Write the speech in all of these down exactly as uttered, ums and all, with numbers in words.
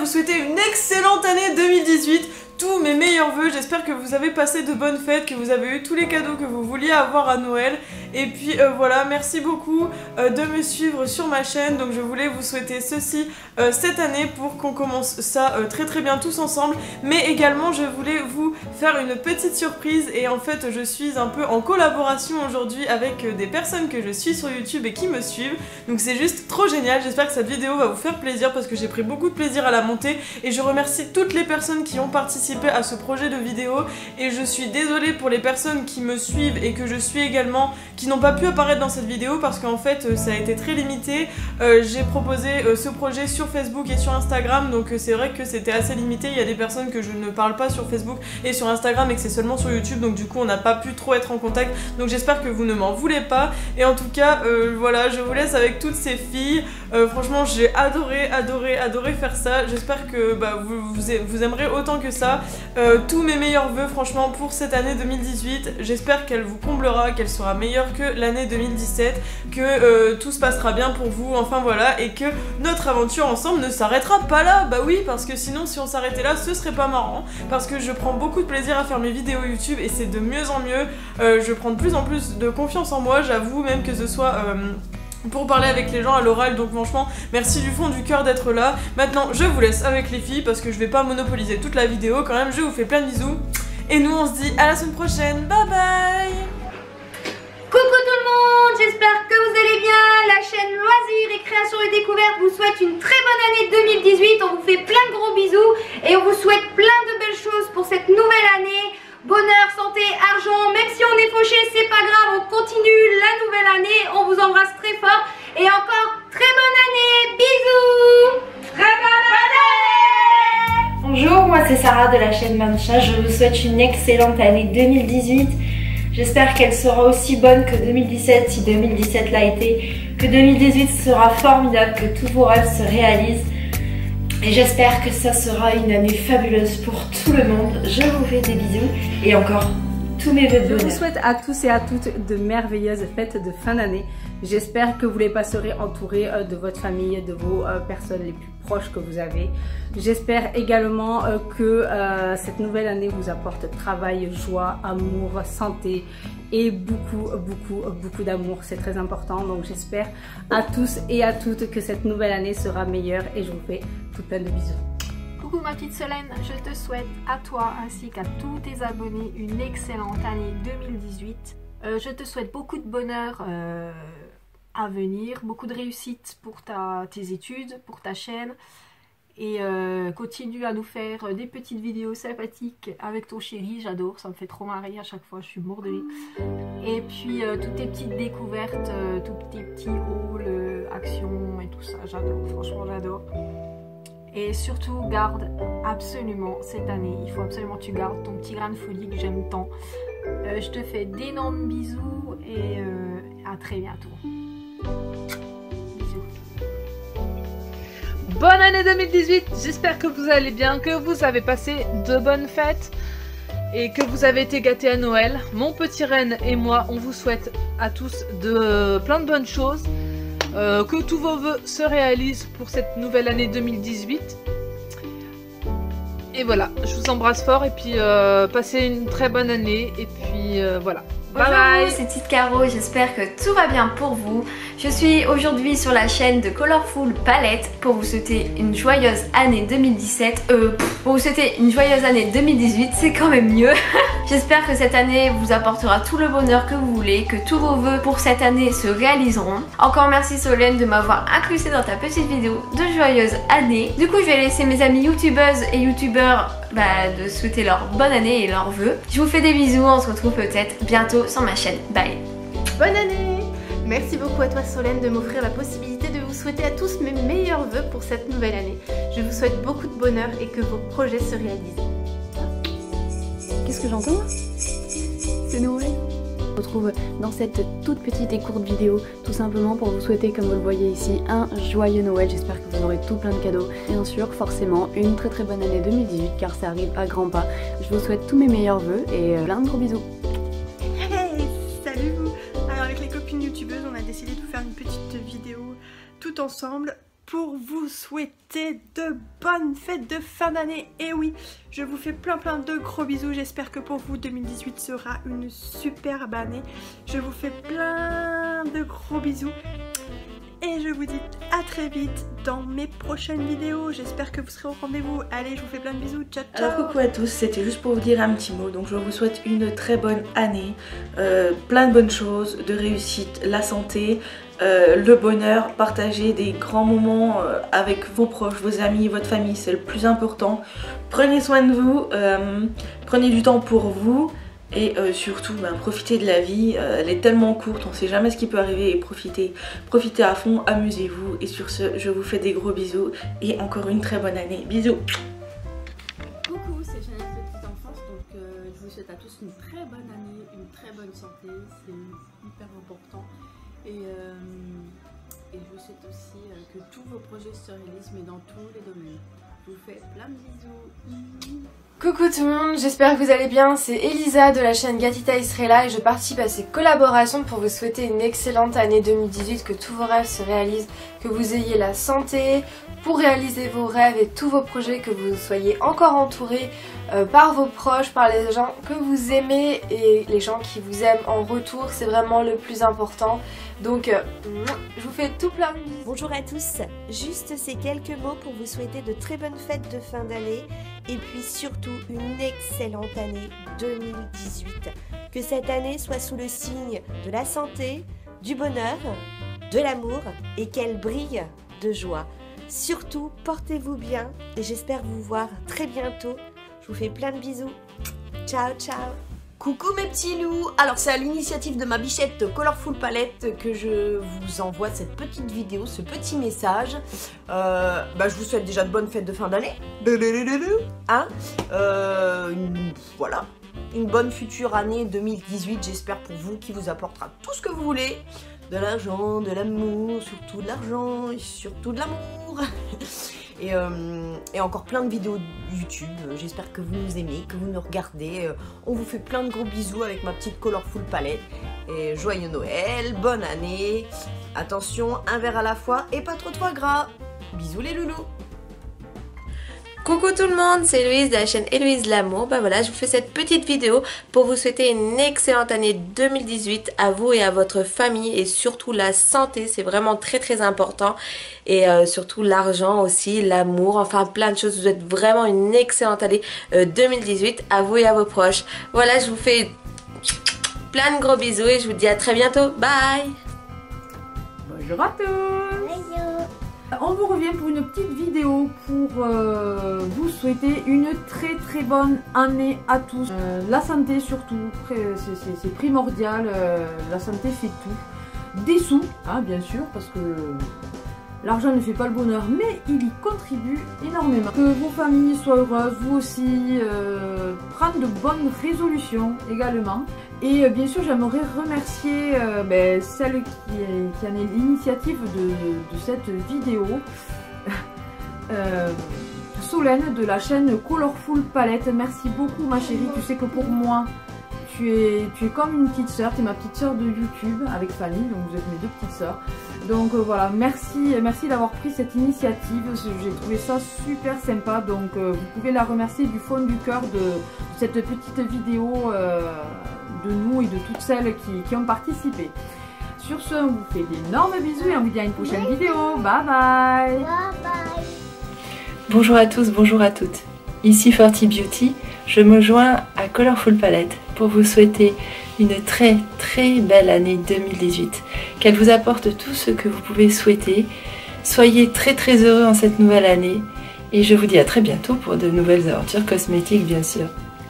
vous souhaiter une excellente année deux mille dix-huit. Tous mes meilleurs vœux, j'espère que vous avez passé de bonnes fêtes, que vous avez eu tous les cadeaux que vous vouliez avoir à Noël. Et puis euh, voilà, merci beaucoup euh, de me suivre sur ma chaîne. Donc je voulais vous souhaiter ceci euh, cette année pour qu'on commence ça euh, très très bien tous ensemble. Mais également je voulais vous faire une petite surprise. Et en fait je suis un peu en collaboration aujourd'hui avec euh, des personnes que je suis sur YouTube et qui me suivent. Donc c'est juste trop génial, j'espère que cette vidéo va vous faire plaisir parce que j'ai pris beaucoup de plaisir à la monter. Et je remercie toutes les personnes qui ont participé à ce projet de vidéo et je suis désolée pour les personnes qui me suivent et que je suis également qui n'ont pas pu apparaître dans cette vidéo parce qu'en fait ça a été très limité. Euh, j'ai proposé euh, ce projet sur Facebook et sur Instagram, donc euh, c'est vrai que c'était assez limité. Il y a des personnes que je ne parle pas sur Facebook et sur Instagram et que c'est seulement sur YouTube, donc du coup on n'a pas pu trop être en contact, donc j'espère que vous ne m'en voulez pas. Et en tout cas euh, voilà, je vous laisse avec toutes ces filles. Euh, franchement j'ai adoré adoré adoré faire ça. J'espère que bah, vous, vous, vous aimerez autant que ça. Euh, tous mes meilleurs vœux franchement pour cette année deux mille dix-huit. J'espère qu'elle vous comblera, qu'elle sera meilleure que l'année deux mille dix-sept, que euh, tout se passera bien pour vous, enfin voilà, et que notre aventure ensemble ne s'arrêtera pas là. Bah oui, parce que sinon si on s'arrêtait là ce serait pas marrant, parce que je prends beaucoup de plaisir à faire mes vidéos YouTube et c'est de mieux en mieux. Euh, je prends de plus en plus de confiance en moi, j'avoue, même que ce soit... Euh, pour parler avec les gens à l'oral, donc franchement merci du fond du cœur d'être là. Maintenant je vous laisse avec les filles parce que je vais pas monopoliser toute la vidéo quand même. Je vous fais plein de bisous et nous on se dit à la semaine prochaine, bye bye. Coucou tout le monde, j'espère que vous allez bien. La chaîne Loisirs et Créations et Découvertes vous souhaite une très bonne année deux mille dix-huit. On vous fait plein de gros bisous et on vous souhaite plein de belles choses pour cette nouvelle année. Bonheur, santé, argent, même si on est fauché, c'est pas grave, on continue la nouvelle année, on vous embrasse très fort et encore très bonne année, bisous. Très bonne année. Bonjour, moi c'est Sarah de la chaîne Mancha, je vous souhaite une excellente année deux mille dix-huit. J'espère qu'elle sera aussi bonne que deux mille dix-sept si deux mille dix-sept l'a été, que deux mille dix-huit sera formidable, que tous vos rêves se réalisent. Et j'espère que ça sera une année fabuleuse pour tout le monde. Je vous fais des bisous et encore tous mes vœux de bonheur. Je vous souhaite à tous et à toutes de merveilleuses fêtes de fin d'année. J'espère que vous les passerez entourés de votre famille, de vos personnes les plus proches que vous avez. J'espère également que euh, cette nouvelle année vous apporte travail, joie, amour, santé et beaucoup, beaucoup, beaucoup d'amour. C'est très important. Donc j'espère à tous et à toutes que cette nouvelle année sera meilleure et je vous fais tout plein de bisous. Coucou ma petite Solène, je te souhaite à toi ainsi qu'à tous tes abonnés une excellente année deux mille dix-huit. Euh, je te souhaite beaucoup de bonheur euh, à venir, beaucoup de réussite pour ta, tes études, pour ta chaîne. Et euh, continue à nous faire des petites vidéos sympathiques avec ton chéri, j'adore, ça me fait trop marrer à chaque fois, je suis morte de rire. Et puis euh, toutes tes petites découvertes, euh, tous tes petits hauls, euh, actions et tout ça, j'adore, franchement j'adore. Et surtout garde absolument cette année, il faut absolument que tu gardes ton petit grain de folie que j'aime tant. Euh, je te fais d'énormes bisous et euh, à très bientôt. Bonne année deux mille dix-huit, j'espère que vous allez bien, que vous avez passé de bonnes fêtes et que vous avez été gâtés à Noël. Mon petit reine et moi, on vous souhaite à tous de plein de bonnes choses, euh, que tous vos vœux se réalisent pour cette nouvelle année deux mille dix-huit. Et voilà, je vous embrasse fort et puis euh, passez une très bonne année et puis euh, voilà. Bonjour, bye, c'est Tite Caro, j'espère que tout va bien pour vous. Je suis aujourd'hui sur la chaîne de Colorful Palette pour vous souhaiter une joyeuse année deux mille dix-sept. Euh, pff, pour vous souhaiter une joyeuse année deux mille dix-huit, c'est quand même mieux. J'espère que cette année vous apportera tout le bonheur que vous voulez, que tous vos vœux pour cette année se réaliseront. Encore merci Solène de m'avoir inclusé dans ta petite vidéo de joyeuse année. Du coup, je vais laisser mes amis youtubeuses et youtubeurs bah, de souhaiter leur bonne année et leurs vœux. Je vous fais des bisous, on se retrouve peut-être bientôt sur ma chaîne. Bye. Bonne année! Merci beaucoup à toi Solène de m'offrir la possibilité de vous souhaiter à tous mes meilleurs vœux pour cette nouvelle année. Je vous souhaite beaucoup de bonheur et que vos projets se réalisent. Qu'est-ce que j'entends? C'est Noël. On se retrouve dans cette toute petite et courte vidéo tout simplement pour vous souhaiter, comme vous le voyez ici, un joyeux Noël. J'espère que vous aurez tout plein de cadeaux. Bien sûr, forcément, une très très bonne année deux mille dix-huit car ça arrive à grands pas. Je vous souhaite tous mes meilleurs vœux et plein de gros bisous. Hey, salut! Alors avec les copines youtubeuses, on a décidé de vous faire une petite vidéo tout ensemble pour vous souhaiter de bonnes fêtes de fin d'année. Et oui, je vous fais plein plein de gros bisous. J'espère que pour vous deux mille dix-huit sera une superbe année. Je vous fais plein de gros bisous. Et je vous dis à très vite dans mes prochaines vidéos. J'espère que vous serez au rendez-vous. Allez, je vous fais plein de bisous. Ciao, ciao. Alors coucou à tous, c'était juste pour vous dire un petit mot. Donc je vous souhaite une très bonne année. Euh, plein de bonnes choses, de réussite, la santé, euh, le bonheur. Partagez des grands moments euh, avec vos proches, vos amis, votre famille. C'est le plus important. Prenez soin de vous. Euh, prenez du temps pour vous. Et euh, surtout, ben, profitez de la vie, euh, elle est tellement courte, on ne sait jamais ce qui peut arriver et profitez, profitez à fond, amusez-vous. Et sur ce, je vous fais des gros bisous et encore une très bonne année. Bisous. Coucou, c'est Jeannette Petite Enfance, donc euh, je vous souhaite à tous une très bonne année, une très bonne santé, c'est hyper important. Et, euh, et je vous souhaite aussi euh, que tous vos projets se réalisent, mais dans tous les domaines. Je vous fais plein de bisous. Coucou tout le monde, j'espère que vous allez bien, c'est Elisa de la chaîne Gatita Estrella et je participe à ces collaborations pour vous souhaiter une excellente année deux mille dix-huit, que tous vos rêves se réalisent, que vous ayez la santé pour réaliser vos rêves et tous vos projets, que vous soyez encore entourés euh, par vos proches, par les gens que vous aimez et les gens qui vous aiment en retour, c'est vraiment le plus important. Donc euh, je vous fais tout plein de bisous. Bonjour à tous, juste ces quelques mots pour vous souhaiter de très bonnes fêtes de fin d'année et puis surtout une excellente année deux mille dix-huit. Que cette année soit sous le signe de la santé, du bonheur, de l'amour et qu'elle brille de joie. Surtout, portez-vous bien et j'espère vous voir très bientôt. Je vous fais plein de bisous. Ciao, ciao. Coucou mes petits loups. Alors c'est à l'initiative de ma bichette Colorful Palette que je vous envoie cette petite vidéo, ce petit message. Euh, bah, je vous souhaite déjà de bonnes fêtes de fin d'année. Hein euh, une, voilà. Une bonne future année deux mille dix-huit, j'espère pour vous, qui vous apportera tout ce que vous voulez. De l'argent, de l'amour, surtout de l'argent et surtout de l'amour. Et, euh, et encore plein de vidéos YouTube, j'espère que vous nous aimez, que vous nous regardez. On vous fait plein de gros bisous avec ma petite Colorful Palette. Et joyeux Noël, bonne année. Attention, un verre à la fois et pas trop de foie gras. Bisous les loulous. Coucou tout le monde, c'est Louise de la chaîne Héloïse L'amour. Ben voilà, je vous fais cette petite vidéo pour vous souhaiter une excellente année deux mille dix-huit à vous et à votre famille et surtout la santé, c'est vraiment très très important et euh, surtout l'argent aussi, l'amour, enfin plein de choses. Je vous souhaite vraiment une excellente année euh, deux mille dix-huit à vous et à vos proches. Voilà, je vous fais plein de gros bisous et je vous dis à très bientôt. Bye. Bonjour à tous. On vous revient pour une petite vidéo pour euh, vous souhaiter une très très bonne année à tous. Euh, la santé surtout, c'est primordial, euh, la santé fait tout. Des sous, hein, bien sûr, parce que l'argent ne fait pas le bonheur, mais il y contribue énormément. Que vos familles soient heureuses, vous aussi, euh, prendre de bonnes résolutions également. Et euh, bien sûr, j'aimerais remercier euh, ben, celle qui, est, qui en est l'initiative de, de cette vidéo, euh, Solène de la chaîne Colorful Palette. Merci beaucoup ma chérie, tu sais que pour moi, tu es, tu es comme une petite soeur, tu es ma petite soeur de YouTube avec Fanny, donc vous êtes mes deux petites soeurs. Donc euh, voilà, merci, merci d'avoir pris cette initiative, j'ai trouvé ça super sympa, donc euh, vous pouvez la remercier du fond du cœur de, de cette petite vidéo euh, de nous et de toutes celles qui, qui ont participé. Sur ce, on vous fait d'énormes bisous et on vous dit à une prochaine vidéo. Bye bye. Bye bye. Bonjour à tous, bonjour à toutes. Ici Forty Beauty, je me joins à Colorful Palette pour vous souhaiter une très très belle année deux mille dix-huit. Qu'elle vous apporte tout ce que vous pouvez souhaiter. Soyez très très heureux en cette nouvelle année et je vous dis à très bientôt pour de nouvelles aventures cosmétiques bien sûr.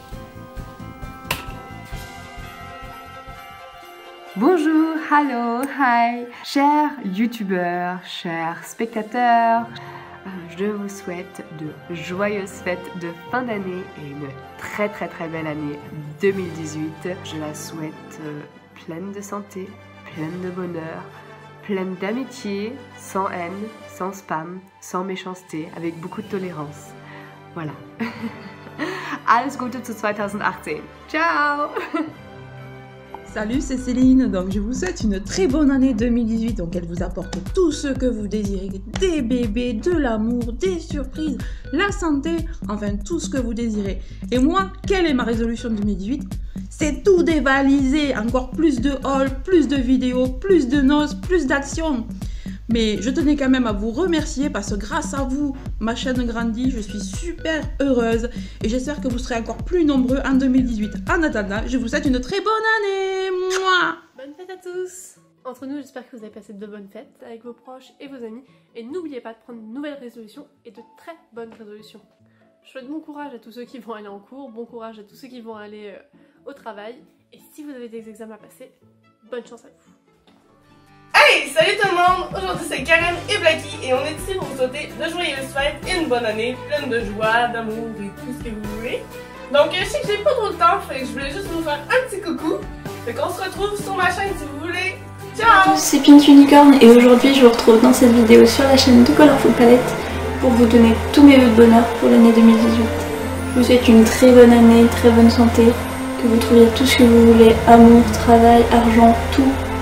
Bonjour, hello, hi, chers youtubeurs, chers spectateurs, je vous souhaite de joyeuses fêtes de fin d'année et une très très très belle année deux mille dix-huit. Je la souhaite pleine de santé, pleine de bonheur, pleine d'amitié, sans haine, sans spam, sans méchanceté, avec beaucoup de tolérance. Voilà. Alles Gute zu zweitausendachtzehn. Ciao. Salut, c'est Céline, donc je vous souhaite une très bonne année deux mille dix-huit, donc elle vous apporte tout ce que vous désirez, des bébés, de l'amour, des surprises, la santé, enfin tout ce que vous désirez. Et moi, quelle est ma résolution deux mille dix-huit? C'est tout dévaliser, encore plus de hauls, plus de vidéos, plus de noces, plus d'actions. Mais je tenais quand même à vous remercier parce que grâce à vous, ma chaîne grandit, je suis super heureuse et j'espère que vous serez encore plus nombreux en deux mille dix-huit. En attendant, je vous souhaite une très bonne année. Mouah. Bonne fête à tous! Entre nous, j'espère que vous avez passé de bonnes fêtes avec vos proches et vos amis. Et n'oubliez pas de prendre de nouvelles résolutions et de très bonnes résolutions. Je souhaite bon courage à tous ceux qui vont aller en cours, bon courage à tous ceux qui vont aller euh, au travail. Et si vous avez des examens à passer, bonne chance à vous! Hey, salut tout le monde! Aujourd'hui c'est Karen et Blacky et on est ici pour vous souhaiter de joyeuses fêtes et une bonne année pleine de joie, d'amour et tout ce que vous voulez. Donc je sais que j'ai pas trop de temps, fait que je voulais juste vous faire un petit coucou. Fait qu'on se retrouve sur ma chaîne si vous voulez. Ciao! C'est Pink Unicorn et aujourd'hui je vous retrouve dans cette vidéo sur la chaîne de Colorful Palette pour vous donner tous mes vœux de bonheur pour l'année deux mille dix-huit. Je vous souhaite une très bonne année, une très bonne santé, que vous trouviez tout ce que vous voulez, amour, travail, argent, tout.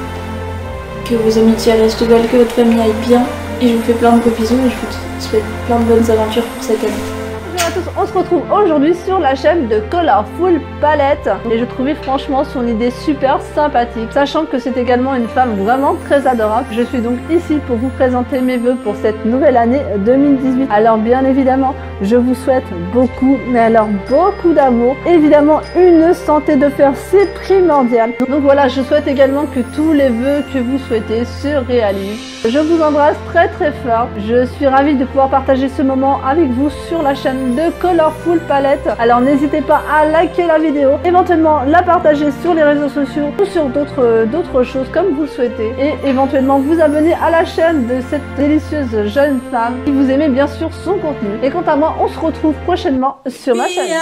Que vos amitiés restent belles, que votre famille aille bien. Et je vous fais plein de gros bisous et je vous souhaite plein de bonnes aventures pour cette année. Bonjour à tous, on se retrouve aujourd'hui sur la chaîne de Colorful Palette et je trouvais franchement son idée super sympathique, sachant que c'est également une femme vraiment très adorable. Je suis donc ici pour vous présenter mes vœux pour cette nouvelle année deux mille dix-huit. Alors bien évidemment, je vous souhaite beaucoup, mais alors beaucoup d'amour. Évidemment, une santé de fer, c'est primordial. Donc voilà, je souhaite également que tous les vœux que vous souhaitez se réalisent. Je vous embrasse très très fort. Je suis ravie de pouvoir partager ce moment avec vous sur la chaîne de Colorful Palette. Alors n'hésitez pas à liker la vidéo, éventuellement la partager sur les réseaux sociaux ou sur d'autres d'autres choses comme vous le souhaitez, et éventuellement vous abonner à la chaîne de cette délicieuse jeune femme si vous aimez bien sûr son contenu. Et quant à moi, on se retrouve prochainement sur ma chaîne.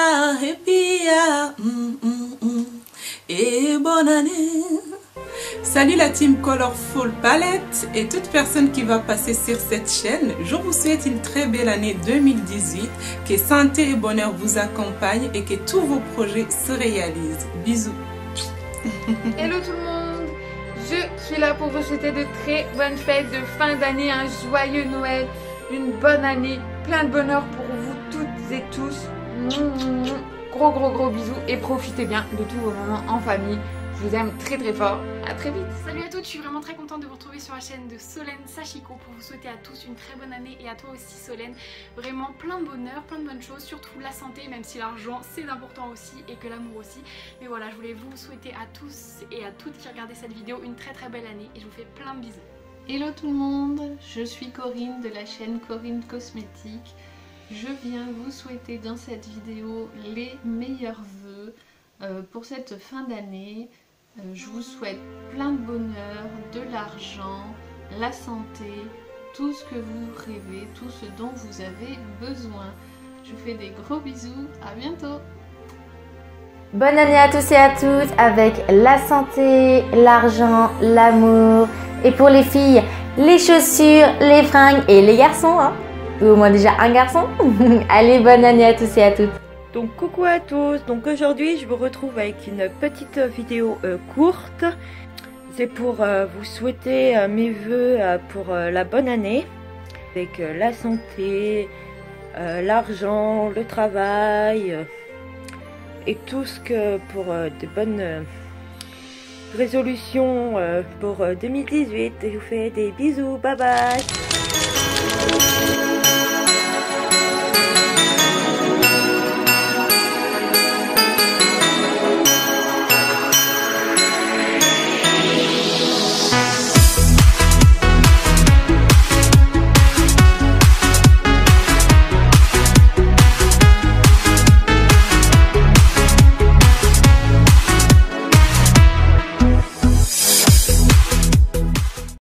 Et bonne année. Salut la team Colorful Palette et toute personne qui va passer sur cette chaîne. Je vous souhaite une très belle année deux mille dix-huit, que santé et bonheur vous accompagnent et que tous vos projets se réalisent. Bisous. Hello tout le monde, je suis là pour vous souhaiter de très bonnes fêtes de fin d'année, un joyeux Noël, une bonne année, plein de bonheur pour vous toutes et tous. Gros gros gros bisous et profitez bien de tous vos moments en famille. Je vous aime très très fort, à très vite. Salut à toutes, je suis vraiment très contente de vous retrouver sur la chaîne de Solène Sachiko pour vous souhaiter à tous une très bonne année et à toi aussi Solène. Vraiment plein de bonheur, plein de bonnes choses, surtout la santé, même si l'argent c'est important aussi et que l'amour aussi. Mais voilà, je voulais vous souhaiter à tous et à toutes qui regardaient cette vidéo une très très belle année et je vous fais plein de bisous. Hello tout le monde, je suis Corinne de la chaîne Corinne Cosmétique. Je viens vous souhaiter dans cette vidéo les meilleurs vœux euh, pour cette fin d'année. Euh, je vous souhaite plein de bonheur, de l'argent, la santé, tout ce que vous rêvez, tout ce dont vous avez besoin. Je vous fais des gros bisous, à bientôt. Bonne année à tous et à toutes avec la santé, l'argent, l'amour et pour les filles, les chaussures, les fringues et les garçons, hein, ou au moins déjà un garçon. Allez, bonne année à tous et à toutes. Donc coucou à tous, donc aujourd'hui je vous retrouve avec une petite vidéo euh, courte. C'est pour euh, vous souhaiter euh, mes vœux euh, pour euh, la bonne année. Avec euh, la santé, euh, l'argent, le travail euh, et tout ce que pour euh, de bonnes euh, résolutions euh, pour euh, deux mille dix-huit. Je vous fais des bisous, bye bye.